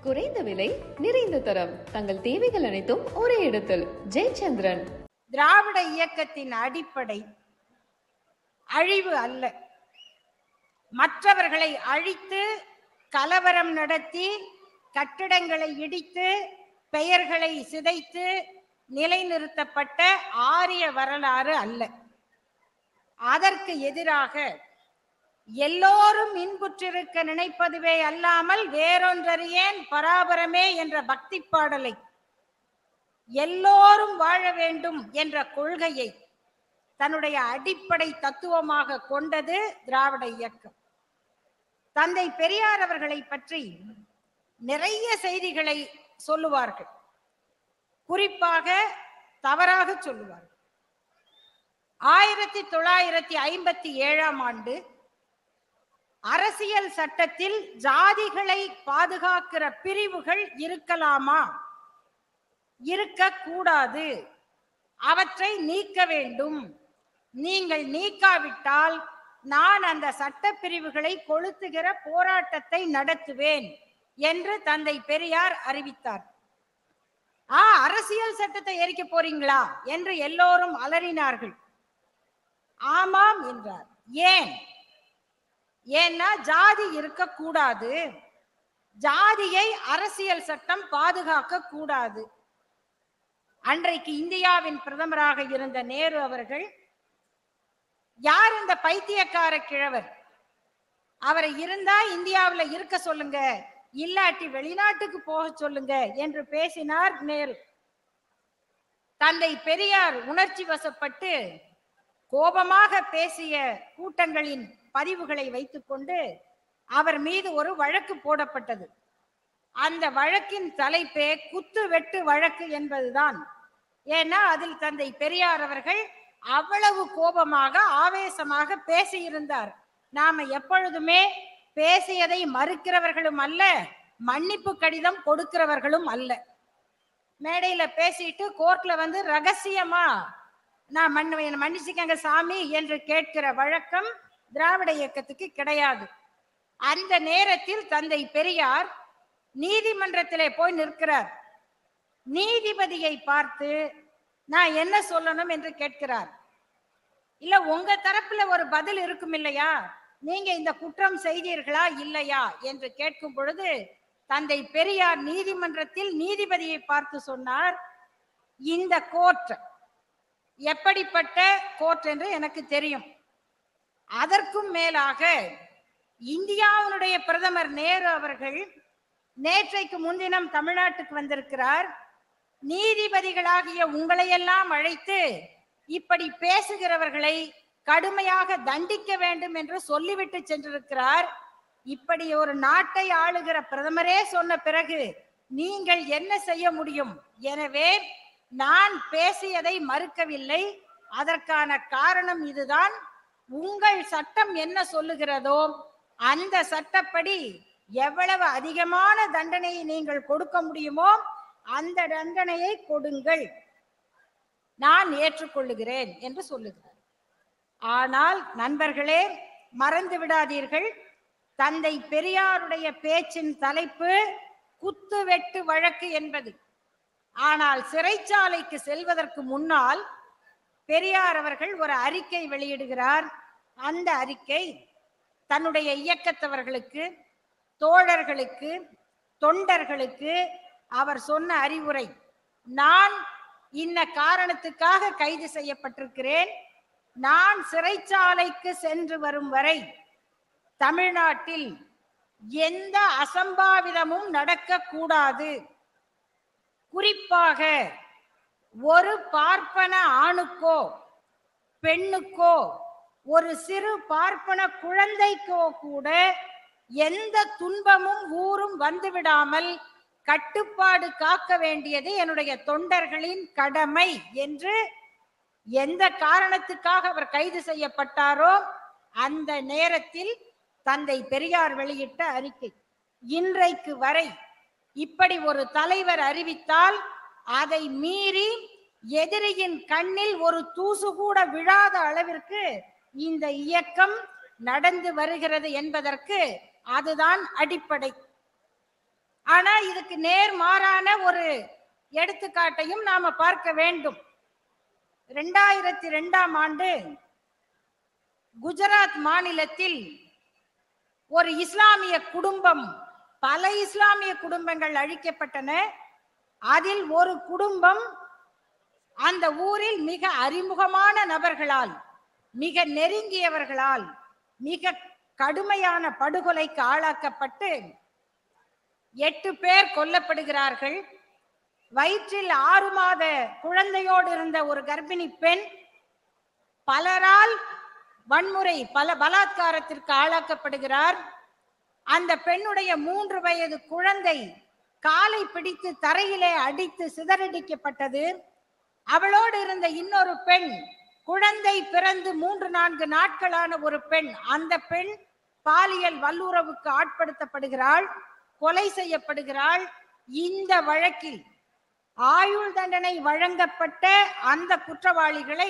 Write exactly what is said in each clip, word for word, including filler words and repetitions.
குறைந்த விலை, நிறைந்த தரம், தங்கள் தேவைகள் அனைத்தும் ஒரே இடத்தில். ஜெயச்சந்திரன். திராவிட இயக்கத்தின் அடிப்படை அழிவு அல்ல. மற்றவர்களை அழித்து கலவரம் நடத்தி கட்டிடங்களை இடித்து பெயர்களை சிதைத்து நிலைநிறுத்தப்பட்ட ஆரிய வரலாறு அல்ல. அதற்கு எதிராக எல்லோரும் இன்புற்றிருக்க நினைப்பதுவே அல்லாமல் வேறொன்றறியேன் பராபரமே என்ற பக்தி பாடலை, எல்லோரும் வாழ வேண்டும் என்ற கொள்கையை தன்னுடைய அடிப்படை தத்துவமாக கொண்டது திராவிட இயக்கம். தந்தை பெரியார் அவர்களை பற்றி நிறைய செய்திகளை சொல்லுவார்கள், குறிப்பாக தவறாக சொல்லுவார்கள். ஆயிரத்தி தொள்ளாயிரத்தி ஐம்பத்தி ஏழாம் ஆண்டு அரசியல் சட்டத்தில் ஜாதிகளை பாதுகாக்கிற பிரிவுகள் இருக்கலாமா, இருக்கக்கூடாது, அவற்றை நீக்க வேண்டும், நீங்கள் நீக்காவிட்டால் நான் அந்த சட்ட பிரிவுகளை கொளுத்துகிற போராட்டத்தை நடத்துவேன் என்று தந்தை பெரியார் அறிவித்தார். ஆ அரசியல் சட்டத்தை எரிக்க போறீங்களா என்று எல்லோரும் அலறினார்கள். ஆமாம் என்றார். ஏன்? ஏன்னா ஜாதி இருக்கக்கூடாது, ஜாதியை அரசியல் சட்டம் பாதுகாக்க கூடாது. அன்றைக்கு இந்தியாவின் பிரதமராக இருந்த நேரு அவர்கள், யார் இந்த பைத்தியக்கார கிழவர், அவரை இருந்தா இந்தியாவில் இருக்க சொல்லுங்க, இல்லாட்டி வெளிநாட்டுக்கு போக சொல்லுங்க என்று பேசினார் நேரு. தந்தை பெரியார் உணர்ச்சி வசப்பட்டு கோபமாக பேசிய கூட்டங்களின் பதிவுகளை வைத்துக்கொண்டு அவர் மீது ஒரு வழக்கு போடப்பட்டது. அந்த வழக்கின் தலைப்பே குத்து வெட்டு வழக்கு என்பதுதான். ஏன்னா அதில் தந்தை பெரியார் அவர்கள் அவ்வளவு கோபமாக ஆவேசமாக பேசியிருந்தார். நாம எப்பொழுதுமே பேசியதை மறுக்கிறவர்களும் அல்ல, மன்னிப்பு கடிதம் கொடுக்கிறவர்களும் அல்ல. மேடையில பேசிட்டு கோர்ட்ல வந்து ரகசியமா நான் மன்ன மன்னிச்சுக்கங்க சாமி என்று கேட்கிற வழக்கம் திராவிட இயக்கத்துக்கு கிடையாது. அந்த நேரத்தில் தந்தை பெரியார் நீதிமன்றத்திலே போய் நிற்கிறார். நீதிபதியை பார்த்து நான் என்ன சொல்லணும் என்று கேட்கிறார். இல்ல உங்க தரப்புல ஒரு பதில் இருக்கும் இல்லையா, நீங்க இந்த குற்றம் செய்தீர்களா இல்லையா என்று கேட்கும் பொழுது தந்தை பெரியார் நீதிமன்றத்தில் நீதிபதியை பார்த்து சொன்னார், இந்த கோர்ட் எப்படிப்பட்ட கோர்ட் என்று எனக்கு தெரியும். அதற்கும் மேலாக இந்தியாவுடைய பிரதமர் நேரு அவர்கள் நேற்றைக்கு முன்தினம் தமிழ்நாட்டுக்கு வந்திருக்கிறார். நீதிபதிகளாகிய உங்களையெல்லாம் அழைத்து இப்படி பேசுகிறவர்களை கடுமையாக தண்டிக்க வேண்டும் என்று சொல்லிவிட்டு சென்றிருக்கிறார். இப்படி ஒரு நாட்டை ஆளுகிற பிரதமரே சொன்ன பிறகு நீங்கள் என்ன செய்ய முடியும்? எனவே நான் பேசியதை மறுக்கவில்லை. அதற்கான காரணம் இதுதான். உங்கள் சட்டம் என்ன சொல்லுகிறதோ அந்த சட்டப்படி எவ்வளவு அதிகமான தண்டனையை நீங்கள் கொடுக்க முடியுமோ அந்த தண்டனையை கொடுங்கள், நான் ஏற்றுக்கொள்ளுகிறேன் என்று சொல்லுகிறார். ஆனால் நண்பர்களே, மறந்து விடாதீர்கள், தந்தை பெரியாருடைய பேச்சின் தலைப்பு குத்து வெட்டு வழக்கு என்பது. ஆனால் சிறைச்சாலைக்கு செல்வதற்கு முன்னால் பெரியார் அவர்கள் ஒரு அறிக்கை வெளியிடுகிறார். அந்த அறிக்கை தன்னுடைய இயக்கத்தவர்களுக்கு, தோழர்களுக்கு, தொண்டர்களுக்கு அவர் சொன்ன அறிவுரை. நான் இன்ன காரணத்துக்காக கைது செய்யப்பட்டிருக்கிறேன், நான் சிறைச்சாலைக்கு சென்று வரும் வரை தமிழ்நாட்டில் எந்த அசம்பாவிதமும் நடக்கக்கூடாது. குறிப்பாக ஒரு பார்ப்பன ஆணுக்கோ பெண்ணுக்கோ ஒரு சிறு பார்ப்பன குழந்தைக்கோ கூட எந்த துன்பமும் ஊரும் வந்துவிடாமல் கட்டுப்பாடு காக்க வேண்டியது என்னுடைய தொண்டர்களின் கடமை என்று எந்த காரணத்துக்காக அவர் கைது செய்யப்பட்டாரோ அந்த நேரத்தில் தந்தை பெரியார் வெளியிட்ட அறிக்கை. இன்றைக்கு வரை இப்படி ஒரு தலைவர் அறிவித்தால் அதை மீறி எதிரியின் கண்ணில் ஒரு தூசு கூட விழாத அளவிற்கு இந்த இயக்கம் நடந்து வருகிறது என்பதற்கு அதுதான் அடிப்படை. ஆனா இதுக்கு நேர் மாறான ஒரு எடுத்துக்காட்டையும் நாம பார்க்க வேண்டும். இரண்டாயிரத்தி ரெண்டாம் ஆண்டு குஜராத் மாநிலத்தில் ஒரு இஸ்லாமிய குடும்பம், பல இஸ்லாமிய குடும்பங்கள் அழிக்கப்பட்டன. அதில் ஒரு குடும்பம் அந்த ஊரில் மிக அறிமுகமான நபர்களால், மிக நெருங்கியவர்களால் மிக கடுமையான படுகொலைக்கு ஆளாக்கப்பட்டு எட்டு பேர் கொல்லப்படுகிறார்கள். வயிற்றில் ஆறு மாத குழந்தையோடு இருந்த ஒரு கர்ப்பிணி பெண் பலரால் வன்முறை, பல பலாத்காரத்திற்கு ஆளாக்கப்படுகிறார். அந்த பெண்ணுடைய மூன்று வயது குழந்தை காலை பிடித்து தரையிலே அடித்து சிதறடிக்கப்பட்டது. அவளோடு இருந்த இன்னொரு பெண், குழந்தை பிறந்து மூன்று நான்கு நாட்களான ஒரு பெண், அந்த பெண் பாலியல் வல்லுறவுக்கு ஆட்படுத்தப்படுகிறாள், கொலை செய்யப்படுகிறாள். இந்த வழக்கில் ஆயுள் தண்டனை வழங்கப்பட்ட அந்த குற்றவாளிகளை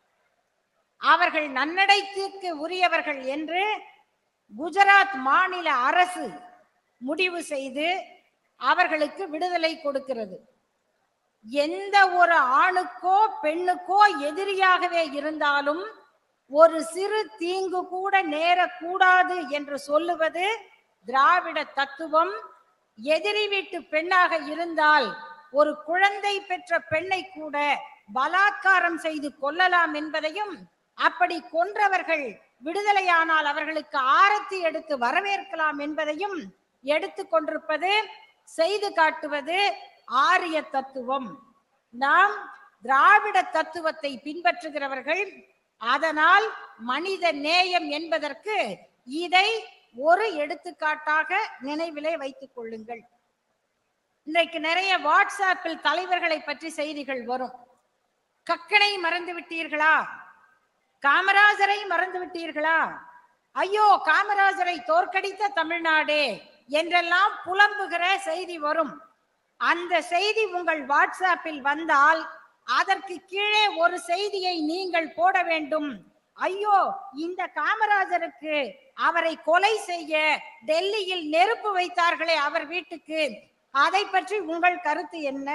அவர்கள் நன்னடைத்திற்கு உரியவர்கள் என்று குஜராத் மாநில அரசு முடிவு செய்து அவர்களுக்கு விடுதலை கொடுக்கிறது. எந்த ஒரு ஆணுக்கோ பெண்ணுக்கோ எதிரியாகவே இருந்தாலும் ஒரு சிறு தீங்கு கூட நேரக்கூடாது என்று சொல்லுவது திராவிட தத்துவம். எதிரி வீட்டு பெண்ணாக இருந்தால் ஒரு குழந்தை பெற்ற பெண்ணை கூட பலாத்காரம் செய்து கொல்லலாம் என்பதையும், அப்படி கொன்றவர்கள் விடுதலையானால் அவர்களுக்கு ஆரத்தி எடுத்து வரவேற்கலாம் என்பதையும் எடுத்து கொண்டிருப்பது, செய்து காட்டுவது ஆரிய தத்துவம். நாம் திராவிட தத்துவத்தை பின்பற்றுகிறவர்கள். அதனால் மனித நேயம் என்பதற்கு இதை ஒரு எடுத்துக்காட்டாக நினைவிலே வைத்துக் கொள்ளுங்கள். இன்றைக்கு நிறைய வாட்ஸ்ஆப்பில் தலைவர்களை பற்றி செய்திகள் வரும். கக்கனை மறந்து விட்டீர்களா? காமராஜரை மறந்து விட்டீர்களா? ஐயோ, காமராஜரை தோற்கடித்த தமிழ்நாடே என்றெல்லாம் புலம்புகிற செய்தி வரும். அந்த செய்தி உங்கள் வாட்ஸ்ஆப்பில் வந்தால் அதற்கு கீழே ஒரு செய்தியை நீங்கள் போட வேண்டும். ஐயோ, இந்த காமராஜருக்கு அவரை கொலை செய்ய டெல்லியில் நெருப்பு வைத்தார்களே அவர் வீட்டுக்கு, அதை பற்றி உங்கள் கருத்து என்ன?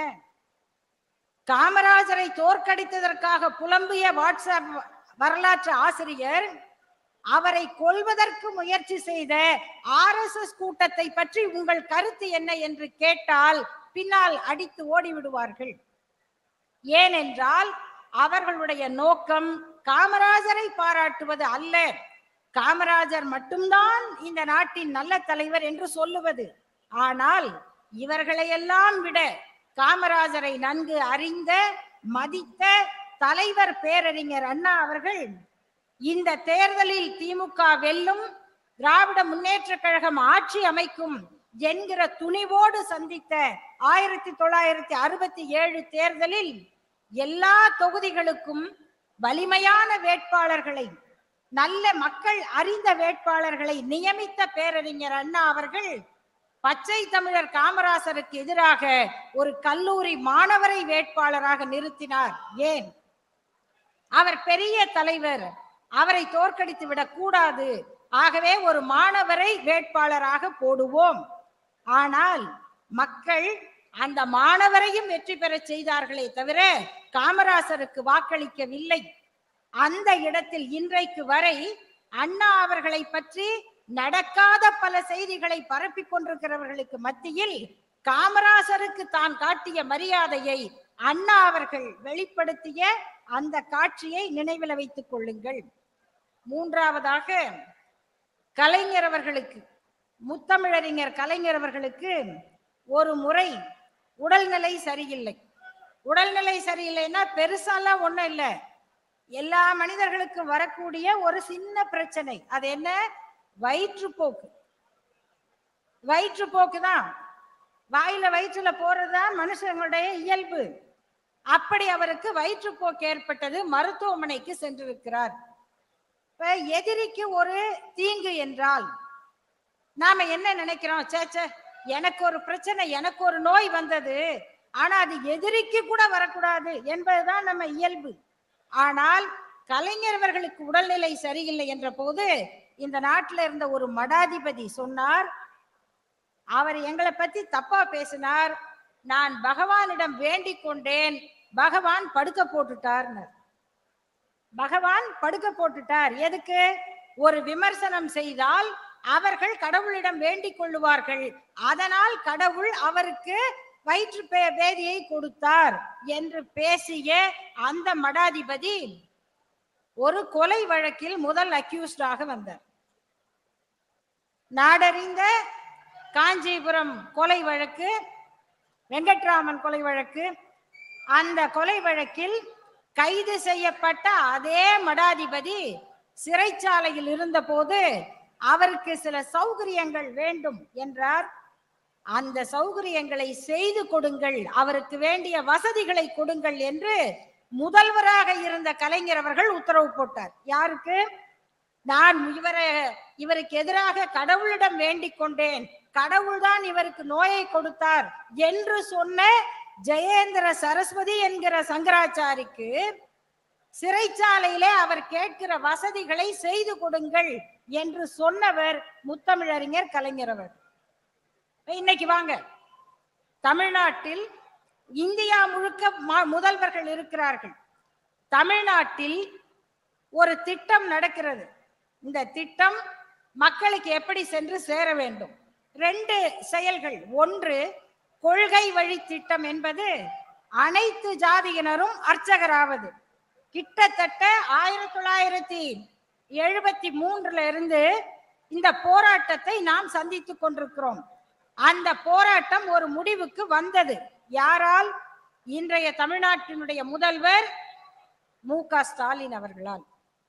காமராஜரை தோற்கடித்ததற்காக புலம்பிய வாட்ஸ்ஆப் வரலாற்று ஆசிரியர் அவரை கொல்வதற்கு முயற்சி செய்த ஆர் எஸ் எஸ் கூட்டத்தை பற்றி உங்கள் கருத்து என்ன என்று கேட்டால் பின்னால் அடித்து ஓடிவிடுவார்கள். ஏனென்றால் அவர்களுடைய நோக்கம் காமராஜரை பாராட்டுவது அல்ல, காமராஜர் மட்டும்தான் இந்த நாட்டின் நல்ல தலைவர் என்று சொல்லுவது. ஆனால் இவர்களையெல்லாம் விட காமராஜரை நன்கு அறிந்த மதித்த தலைவர் பேரறிஞர் அண்ணா அவர்கள் இந்த தேர்தலில் திமுக வெல்லும், திராவிட முன்னேற்ற கழகம் ஆட்சி அமைக்கும் என்கிற துணிவோடு சந்தித்த ஆயிரத்தி தொள்ளாயிரத்தி அறுபத்தி ஏழு தேர்தலில் எல்லா தொகுதிகளுக்கும் வலிமையான வேட்பாளர்களை, நல்ல மக்கள் அறிந்த வேட்பாளர்களை நியமித்த பேரறிஞர் அண்ணா அவர்கள் பச்சை தமிழர் காமராசருக்கு எதிராக ஒரு கல்லூரி மாணவரை வேட்பாளராக நிறுத்தினார். ஏன்? அவர் பெரிய தலைவர், அவரை தோற்கடித்து விடக் கூடாது, ஆகவே ஒரு மாணவரை வேட்பாளராக போடுவோம். ஆனால் மக்கள் அந்த மாணவரையும் வெற்றி பெற செய்தார்களே தவிர காமராசருக்கு வாக்களிக்கவில்லை. அந்த இடத்தில் இன்றைக்கு வரை அண்ணா அவர்களை பற்றி நடக்காத பல செய்திகளை பரப்பி கொண்டிருக்கிறவர்களுக்கு மத்தியில் காமராசருக்கு தான் காட்டிய மரியாதையை அண்ணா அவர்கள் வெளிப்படுத்திய அந்த காட்சியை நினைவில் வைத்துக் கொள்ளுங்கள். மூன்றாவதாக கலைஞர் அவர்களுக்கு, முத்தமிழறிஞர் கலைஞர் அவர்களுக்கு ஒரு முறை உடல்நிலை சரியில்லை. உடல்நிலை சரியில்லைன்னா பெருசாலாம் ஒண்ணும் இல்லை, எல்லா மனிதர்களுக்கும் வரக்கூடிய ஒரு சின்ன பிரச்சனை. அது என்ன? வயிற்றுப்போக்கு. வயிற்றுப்போக்கு தான், வாயில வயிற்றுல போறதுதான் மனுஷங்களுடைய இயல்பு. அப்படி அவருக்கு வயிற்றுப்போக்கு ஏற்பட்டது, மருத்துவமனைக்கு சென்றிருக்கிறார். இப்ப எதிரிக்கு ஒரு தீங்கு என்றால் நாம என்ன நினைக்கிறோம்? சேச்சே, எனக்கு ஒரு பிரச்சனை, எனக்கு ஒரு நோய் வந்தது, ஆனா அது எதிரிக்கு கூட வரக்கூடாது என்பதுதான் நம்ம இயல்பு. ஆனால் கலைஞர் அவர்களுக்கு உடல்நிலை சரியில்லை என்ற போது இந்த நாட்டில் இருந்த ஒரு மடாதிபதி சொன்னார், அவர் எங்களை பத்தி தப்பா பேசினார். நான் பகவானிடம் வேண்டிக் கொண்டேன், பகவான் படுக்க போட்டுட்டார். பகவான் படுக்க போட்டுட்டார். எதுக்கு? ஒரு விமர்சனம் செய்தால் அவர்கள் கடவுளிடம் வேண்டிக் கொள்ளுவார்கள், அதனால் கடவுள் அவருக்கு வயிற்று பேதியை கொடுத்தார் என்று பேசிய அந்த மடாதிபதி ஒரு கொலை வழக்கில் முதல் அக்யூஸ்டாக வந்தார். நாடறிந்த காஞ்சிபுரம் கொலை வழக்கு, வெங்கட்ராமன் கொலை வழக்கு. அந்த கொலை வழக்கில் கைது செய்யப்பட்ட அதே மடாதிபதி சிறைச்சாலையில் இருந்த போது அவருக்கு சில சௌகரியங்கள் வேண்டும் என்றார். அந்த சௌகரியங்களை செய்து கொடுங்கள், அவருக்கு வேண்டிய வசதிகளை கொடுங்கள் என்று முதல்வராக இருந்த கலைஞர் அவர்கள் உத்தரவு போட்டார். யாருக்கு? நான் இவரை இவருக்கு எதிராக கடவுளிடம் வேண்டிக் கொண்டேன், கடவுள்தான் இவருக்கு நோயை கொடுத்தார் என்று சொன்ன ஜெயேந்திர சரஸ்வதி என்கிற சங்கராச்சாரிக்கு சிறைச்சாலையிலே அவர் கேட்கிற வசதிகளை செய்து கொடுங்கள் என்று சொன்னவர் முத்தமிழறிஞர் கலைஞர் அவர். இன்னைக்கு வாங்க, தமிழ்நாட்டில் இந்தியா முழுக்க முதல்வர்கள் இருக்கிறார்கள். தமிழ்நாட்டில் ஒரு திட்டம் நடக்கிறது. இந்த திட்டம் மக்களுக்கு எப்படி சென்று சேர வேண்டும்? ரெண்டு செயல்கள். ஒன்று, கொள்கை வழி திட்டம் என்பது அனைத்து ஜாதியினரும் அர்ச்சகராவது. கிட்டத்தட்ட ஆயிரத்தி தொள்ளாயிரத்தி எழுபத்தி மூன்றுல இருந்து இந்த போராட்டத்தை நாம் சந்தித்துக் கொண்டிருக்கிறோம். அந்த போராட்டம் ஒரு முடிவுக்கு வந்தது. யாரால்? இன்றைய தமிழ்நாட்டினுடைய முதல்வர் மு க ஸ்டாலின் அவர்களால்.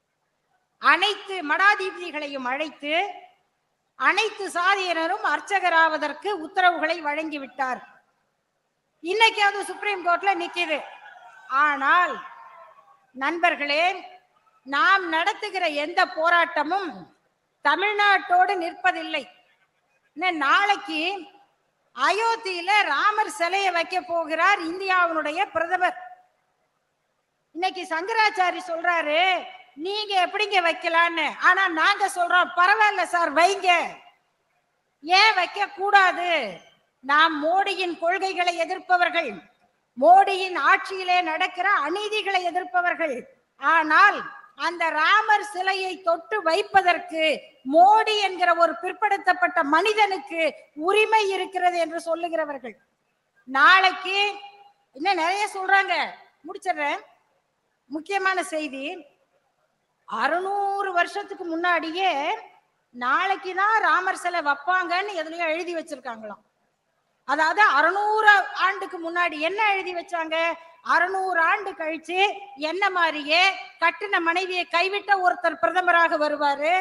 அனைத்து மடாதிபதிகளையும் அழைத்து அனைத்து சாதியினரும் அர்ச்சகராவதற்கு உத்தரவுகளை வழங்கிவிட்டார். இன்னைக்கு அது சுப்ரீம் கோர்ட்ல நிக்குது. ஆனால் நண்பர்களே, நாம் நடத்துகிற எந்த போராட்டமும் தமிழ்நாட்டோடு நிற்பதில்லை. நாளைக்கு அயோத்தியில ராமர் சிலையை வைக்க போகிறார் இந்தியாவினுடைய பிரதமர். இன்னைக்கு சங்கராச்சாரி சொல்றாரு, நீங்க எப்படிங்க வைக்கலான்னு. ஆனா நாங்க சொல்றோம், பரவாயில்ல சார் வைங்க. ஏன் வைக்க கூடாது? நாம் மோடியின் கொள்கைகளை எதிர்ப்பவர்கள், மோடியின் ஆட்சியிலே நடக்கிற அநீதிகளை எதிர்ப்பவர்கள். ஆனால் அந்த ராமர் சிலையை தொட்டு வைப்பதற்கு மோடி என்கிற ஒரு பிற்படுத்தப்பட்ட மனிதனுக்கு உரிமை இருக்கிறது என்று சொல்லுகிறவர்கள். நாளைக்கு இன்னும் நிறைய சொல்றாங்க, முடிச்சிடுறேன். முக்கியமான செய்தி, அறுநூறு வருஷத்துக்கு முன்னாடியே நாளைக்குதான் ராமர் சிலை வைப்பாங்கன்னு எதுலயோ எழுதி வச்சிருக்காங்களாம். அதாவது அறுநூறு ஆண்டுக்கு முன்னாடி என்ன எழுதி வச்சாங்க? அறுநூறு ஆண்டு கழிச்சு என்ன மாதிரியே கட்டின மனைவியை கைவிட்ட ஒருத்தர் பிரதமராக வருவாரு.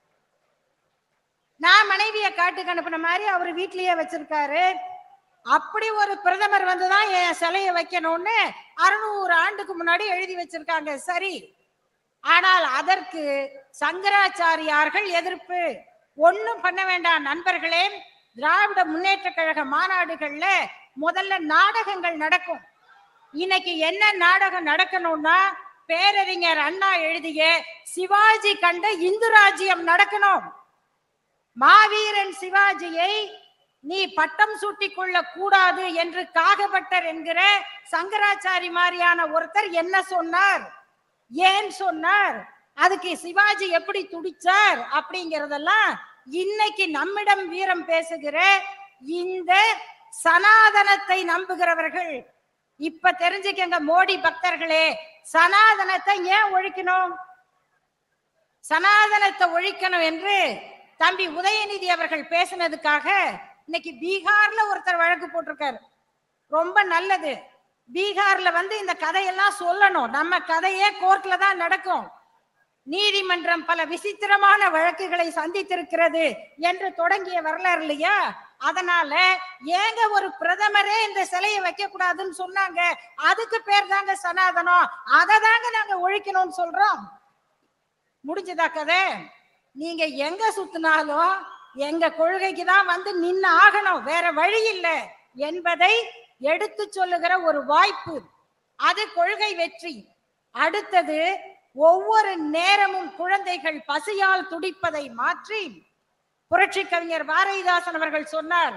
நான் மனைவியை காட்டுக்கு அனுப்பின மாதிரி அவர் வீட்லயே வச்சிருக்காரு. அப்படி ஒரு பிரதமர் வந்துதான் என் சிலையை வைக்கணும்னு அறுநூறு ஆண்டுக்கு முன்னாடி எழுதி வச்சிருக்காங்க. சரி, ஆனால் அதற்கு சங்கராச்சாரியார்கள் எதிர்ப்பு. ஒண்ணும் பண்ண வேண்டாம் நண்பர்களே, திராவிட முன்னேற்ற கழக மாநாடுகள்ல முதல்ல நாடகங்கள் நடக்கும். இன்னைக்கு என்ன நாடகம் நடக்கணும்னா, பேரறிஞர் அண்ணா எழுதிய சிவாஜி கண்ட இந்து ராஜ்யம் நடக்கணும். மாவீரன் சிவாஜியை நீ பட்டம் சூட்டிக் கொள்ள கூடாது என்று காகபட்டர் என்கிற சங்கராச்சாரி மாதிரியான ஒருத்தர் என்ன சொன்னார், ஏன் சொன்னார், அதுக்கு சிவாஜி எப்படி துடிச்சார் அப்படிங்கறதெல்லாம் இன்னைக்கு நம்மிடம் வீரம் பேசுகிற இந்த சனாதனத்தை நம்புகிறவர்கள் இப்ப தெரிஞ்சுக்கங்க. மோடி பக்தர்களே, சனாதனத்தை ஏன் ஒழிக்கணும்? சனாதனத்தை ஒழிக்கணும் என்று தம்பி உதயநிதி அவர்கள் பேசினதுக்காக இன்னைக்கு பீகார்ல ஒருத்தர் வழக்கு போட்டிருக்காரு. ரொம்ப நல்லது. பீகார்ல வந்து இந்த கதையெல்லாம் சொல்லணும். நம்ம கதையே கோர்ட்ல தான் நடக்கும். நீதிமன்றம் பல விசித்திரமான வழக்குகளை சந்தித்திருக்கிறது என்று தொடங்கிய வரலாறு இல்லையா? அதனால ஏங்க ஒரு பிரதமரே இந்த சிலையை வைக்க கூடாதுன்னு சொன்னாங்க, அதுக்கு பேர் தாங்க சனாதனம், அதை தாங்க நாங்க ஒழிக்கணும்னு சொல்றோம். முடிஞ்சதா கதை? நீங்க எங்க சுத்தினாலும் எங்க கொள்கைக்கு தான் வந்து நின்று ஆகணும், வேற வழி இல்லை என்பதை எடுத்து சொல்லுகிற ஒரு வாய்ப்பு. அது கொள்கை வெற்றி. அடுத்தது, ஒவ்வொரு நேரமும் குழந்தைகள் பசியால் துடிப்பதை மாற்றி புரட்சி கவிஞர் பாரதிதாசன் அவர்கள் சொன்னார்,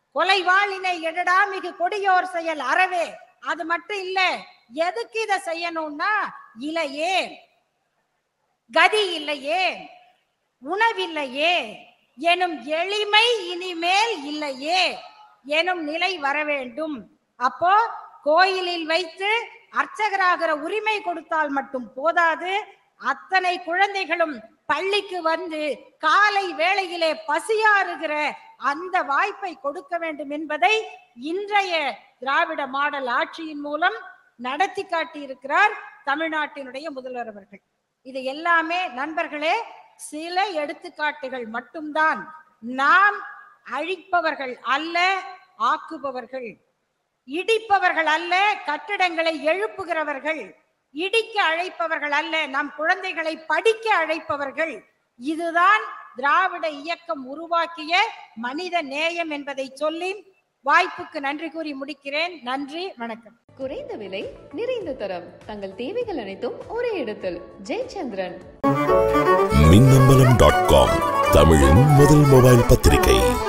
கொலைவாளினை எடடா மிகு கொடியோர் செயல் அறவே. அது மட்டும் இல்ல, எதுக்கு இதை செய்யணும்னா, இல்லையே கதி இல்லையே, உணவில்லையே எனும் எளிமை இனிமேல் இல்லையே எனும் நிலை வர வேண்டும். அப்போ கோயிலில் வைத்து அர்ச்சகராகிற உரிமை கொடுத்தால் மட்டும் போதாது, அத்தனை குழந்தைகளும் பள்ளிக்கு வந்து காலை வேளையிலே பசியாறுகிற அந்த வாய்ப்பை கொடுக்க வேண்டும் என்பதை இன்றைய திராவிட மாடல் ஆட்சியின் மூலம் நடத்தி காட்டி இருக்கிறார் தமிழ்நாட்டினுடைய முதல்வர் அவர்கள். இது எல்லாமே நண்பர்களே சில எடுத்துக்காட்டுகள் மட்டும்தான். நாம் அழிப்பவர்கள் அல்ல, ஆக்குபவர்கள். இடிப்பவர்கள் அல்ல, கட்டிடங்களை எழுப்புகிறவர்கள். இடிக்க அழைப்பவர்கள் அல்ல, நம் குழந்தைகளை படிக்க அழைப்பவர்கள். இதுதான் திராவிட இயக்கம் உருவாக்கிய மனித நேயம் என்பதை சொல்லி வாய்ப்புக்கு நன்றி கூறி முடிக்கிறேன். நன்றி, வணக்கம். குறைந்த விலை, நிறைந்த தரம், தங்கள் தேவைகள் அனைத்தும் ஒரே இடத்தில். ஜெயச்சந்திரன். மின்னம்பலம் டாட் காம், தமிழின் முதல் மொபைல் பத்திரிகை.